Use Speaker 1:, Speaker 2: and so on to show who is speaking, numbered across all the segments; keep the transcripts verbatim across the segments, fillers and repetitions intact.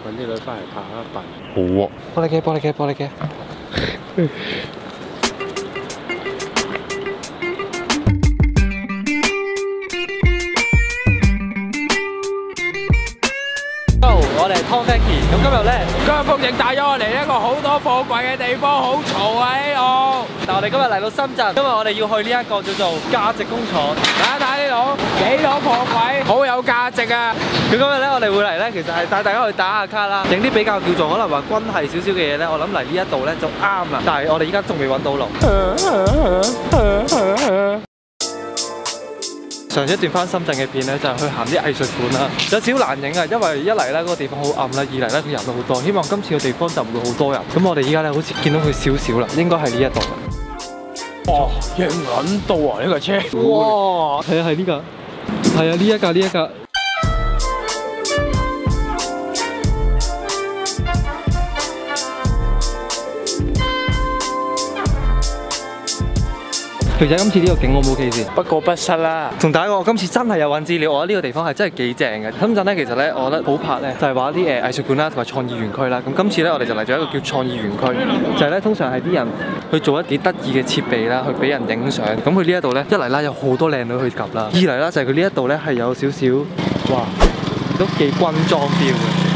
Speaker 1: 揾啲女翻嚟拍一笨。
Speaker 2: 好喎，玻璃機，玻璃機，玻璃機。我哋係 Tom Frankie， 咁今日咧，
Speaker 1: 今日福景帶咗我嚟一個好多貨櫃嘅地方，好嘈啊呢度。
Speaker 2: 但我哋今日嚟到深圳，因為我哋要去呢一個叫做價值工廠。
Speaker 1: 大家睇呢度幾多貨櫃，好有價值啊！
Speaker 2: 咁今日咧，我哋會嚟咧，其實係帶大家去打下卡啦，影啲比較叫做可能話軍係少少嘅嘢咧。我諗嚟呢一度咧就啱啦。但係我哋依家仲未揾到路。上一段翻深圳嘅片咧，就係去行啲藝術館啦，有少少難影啊，因為一嚟咧嗰個地方好暗啦，二嚟咧佢人都好多。希望今次嘅地方就唔會好多人。咁我哋依家咧好似見到佢少少啦，應該係呢一度。
Speaker 1: 哇，型撚到啊呢個車！
Speaker 2: 哇，係啊係呢架，係啊呢一架呢一架。肥仔，今次呢個景 O 唔 OK 先？
Speaker 1: 不過不失啦。
Speaker 2: 同大家講，我今次真係有揾資料，我覺得呢個地方係真係幾正嘅。深圳咧，其實咧，我覺得好拍咧，就係話啲誒藝術館啦，同埋創意園區啦。咁今次咧，我哋就嚟咗一個叫創意園區，就係咧通常係啲人去做一啲得意嘅設備啦，去俾人影相。咁佢呢一度咧，一嚟啦有好多靚女去 𥄫 啦，二嚟啦就係佢呢一度咧係有少少，哇，都幾軍裝 feel 嘅。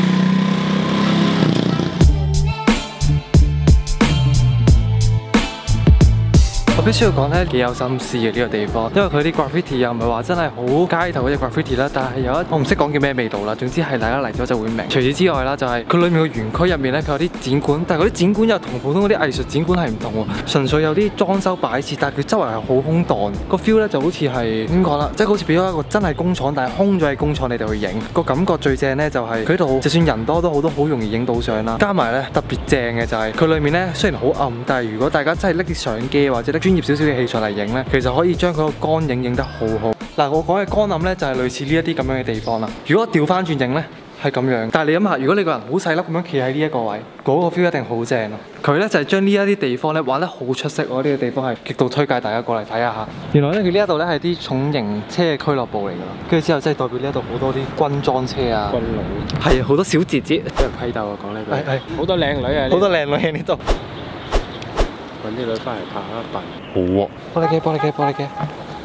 Speaker 2: 我必須要講咧，幾有心思嘅呢個地方，因為佢啲 graffiti 又唔係話真係好街頭嗰隻 graffiti 啦，但係有一我唔識講叫咩味道啦。總之係大家嚟咗就會明。除此之外啦，就係佢裏面個園區入面咧，佢有啲展館，但係嗰啲展館又同普通嗰啲藝術展館係唔同喎，純粹有啲裝修擺設，但係佢周圍係好空蕩，個 feel 咧就好似係點講啦，即係好似俾咗一個真係工廠，但係空咗嘅工廠你哋去影，個感覺最正咧就係佢度，就算人多都好，都好容易影到相啦。加埋咧特別正嘅就係佢裏面咧雖然好暗，但係如果大家真係拎啲相機或者拎專業少少嘅器材嚟影咧，其實可以將佢個光影影得好好。嗱，我講嘅光暗咧就係類似呢一啲咁樣嘅地方啦。如果調翻轉影咧係咁樣，但係你諗下，如果你個人好細粒咁樣企喺呢一個位，嗰個 feel 一定好正咯。佢咧就係將呢一啲地方咧玩得好出色，我呢個地方係極度推介大家過嚟睇下嚇。原來咧佢呢一度咧係啲重型車嘅俱樂部嚟㗎，跟住之後真係代表呢一度好多啲軍裝車啊，
Speaker 1: 軍佬
Speaker 2: 係好多小姐姐，
Speaker 1: 俾人批鬥啊！講呢句
Speaker 2: 係係
Speaker 1: 好多靚女啊！
Speaker 2: 好多靚女喺呢度。
Speaker 1: 揾啲女翻嚟拍一笨。
Speaker 2: 好喎，玻璃機，玻璃機，玻璃機。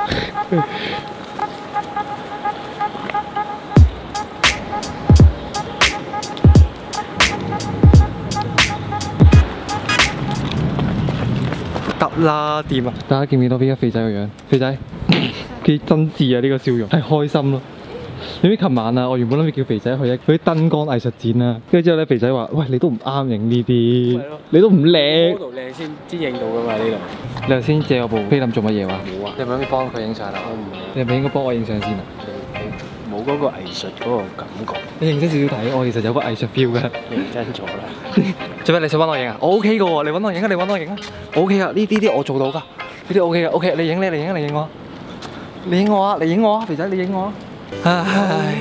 Speaker 2: 得啦，掂啊！大家見唔見到邊個肥仔個樣？肥仔幾真摯啊！呢個笑容係開心咯。你知琴晚啊，我原本諗住叫肥仔去一嗰啲燈光藝術展啦，跟住之後咧，肥仔話：喂，你都唔啱影呢啲，你都唔靚。
Speaker 1: 嗰度靚先先影到㗎嘛呢度。
Speaker 2: 你頭先借我部菲林做乜嘢話？
Speaker 1: 冇啊！
Speaker 2: 你係咪諗住幫佢影相啊？
Speaker 1: 我唔係。
Speaker 2: 你係咪應該幫我影相先啊？
Speaker 1: 冇嗰個藝術嗰個感覺。
Speaker 2: 你認真少少睇，我其實有個藝術 feel 嘅。
Speaker 1: 認真咗啦。
Speaker 2: 做咩？你想揾我影啊？我 OK 嘅喎，你揾我影啊！你揾我影啊！我 OK 啊！呢啲啲我做到㗎，呢啲 OK 嘅。OK， 你影你，你影你影我，你影我啊！你影我啊！肥仔，你影我啊！唉，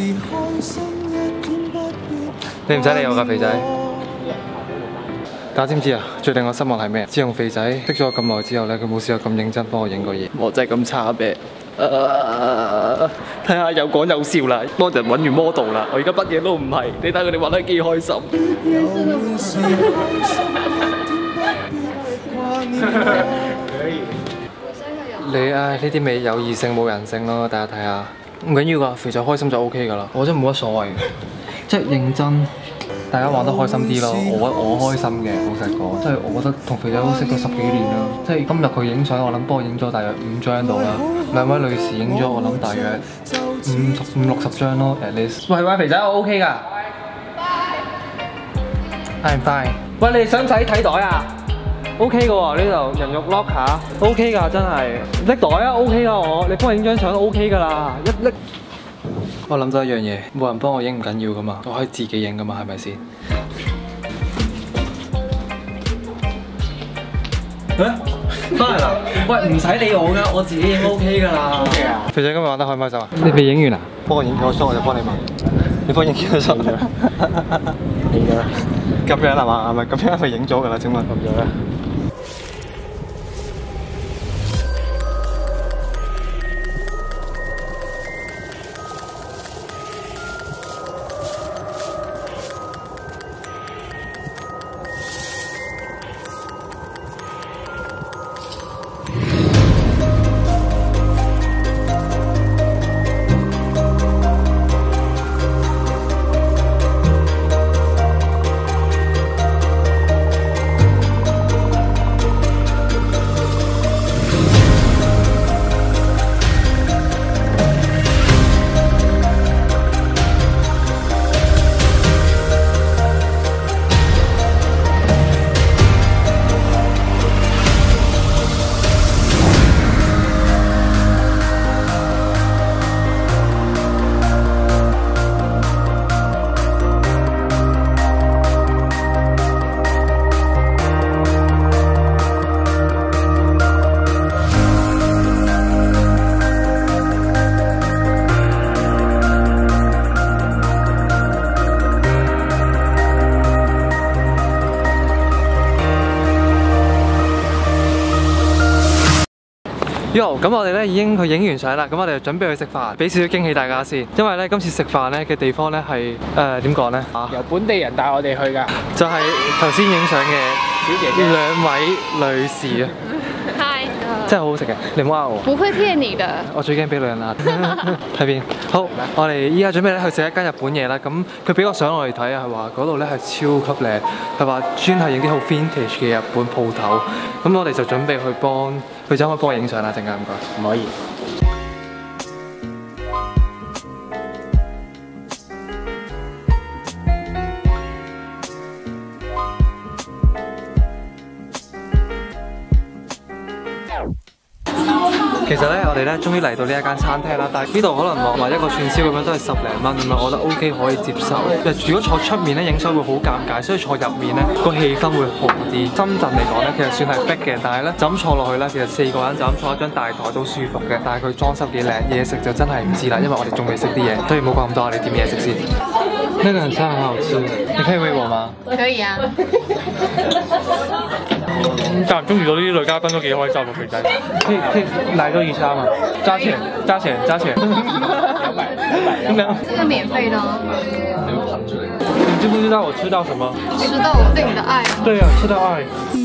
Speaker 2: 你唔使理我㗎，肥仔。大家知唔知啊？最令我失望係咩？自從肥仔識咗我咁耐之後咧，佢冇試過咁認真幫我影過嘢。我真係咁差咩？睇下有講有笑啦，幫人揾完 model 啦，我而家乜嘢都唔係。你睇佢哋玩得幾開心。你唉，呢啲咪有異性冇人性咯，大家睇下。唔緊要㗎，肥仔開心就 OK 㗎啦。我真係冇乜所謂，即係認真。大家玩得開心啲咯，我我開心嘅，老實講，即係我覺得同肥仔都識咗十幾年啦。即係今日佢影相，我諗幫我影咗大約五張度啦。兩位女士影咗我諗大約五十五六十張咯。誒，你喂喂肥仔，我 OK 㗎。I'm fine。喂，你哋使唔使睇袋啊 ？OK 嘅喎，呢度人肉 locker，OK 㗎，真係拎袋啊 ，OK 㗎我，你幫我影張相都 OK 㗎啦，一拎。我諗到一樣嘢，冇人幫我影唔緊要噶嘛，我可以自己影噶嘛，係咪先？誒，翻嚟啦！喂，唔使理我噶，我自己影 OK 噶啦。OK 啊！肥仔今日玩得開唔開心啊？你未影完啊？幫我影幾個 shot 我就幫你影。你幫我影幾個 shot？影咗啦。咁樣係嘛？係咪咁樣係咪影咗㗎啦？請問咁樣咧？ Yo， 咁我哋咧已經去影完相啦，咁我哋就準備去食飯，俾少少驚喜大家先。因為咧今次食飯咧嘅地方咧係誒點講咧？啊，
Speaker 1: 由本地人帶我哋去㗎，
Speaker 2: 就係頭先影相嘅
Speaker 1: 小姐姐
Speaker 2: 兩位女士啊，
Speaker 3: 嗨，
Speaker 2: 真係好好食嘅，你唔好呃我。
Speaker 3: 不會騙你的。
Speaker 2: 我最驚俾女人呃。喺邊？好，我哋依家準備咧去食一間日本嘢啦。咁佢俾個相我哋睇啊，係話嗰度咧係超級靚，係話專係影啲好 vintage 嘅日本鋪頭。咁我哋就準備去幫佢，就可以幫我影相啦，陣間唔該。
Speaker 1: 唔可以。
Speaker 2: 其實咧，我哋咧終於嚟到呢一間餐廳啦，但係呢度可能話話一個串燒咁樣都係十零蚊咁樣，我覺得 O K 可以接受。如果坐出面咧影相會好尷尬，所以坐入面咧個氣氛會好啲。深圳嚟講咧，其實算係逼嘅，但係咧就咁坐落去咧，其實四個人就咁坐一張大台都舒服嘅。但係佢裝修幾靚，嘢食就真係唔知啦，因為我哋仲未食啲嘢，所以唔好講咁多，我哋點嘢食先。那個很餐很好吃，你可以餵我嗎？
Speaker 3: 可以啊。
Speaker 2: 間唔中遇到呢啲女嘉賓都幾開心喎，肥仔。可以可以來多一餐嘛？加錢加錢加錢。咁樣。
Speaker 3: 這個免費的哦。
Speaker 2: 你知不知道我吃到什麼？
Speaker 3: 吃到我對你的愛。
Speaker 2: 對啊，吃到愛。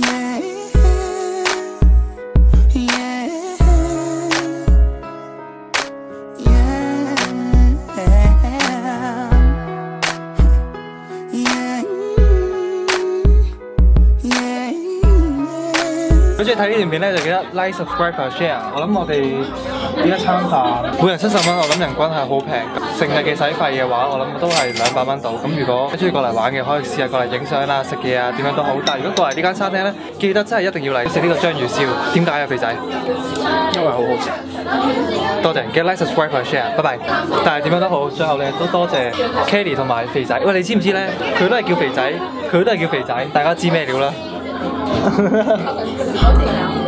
Speaker 2: 如果中意睇呢段片咧，就記得 like、subscribe 同 share。我諗我哋呢一餐飯每人七十蚊，我諗人均係好平。成日嘅使費嘅話，我諗都係兩百蚊到。咁如果中意過嚟玩嘅，可以試下過嚟影相啊、食嘢啊，點樣都好。但係如果過嚟呢間餐廳咧，記得真係一定要嚟食呢個章魚燒。點解啊，肥仔？
Speaker 1: 因為好好食。
Speaker 2: 多謝，記得 like、subscribe 同 share。拜拜。但係點樣都好，最後咧都多謝 Kelly 同埋肥仔。喂，你知唔知咧？佢都係叫肥仔，佢都係叫肥仔，大家知咩料啦？好掂啊！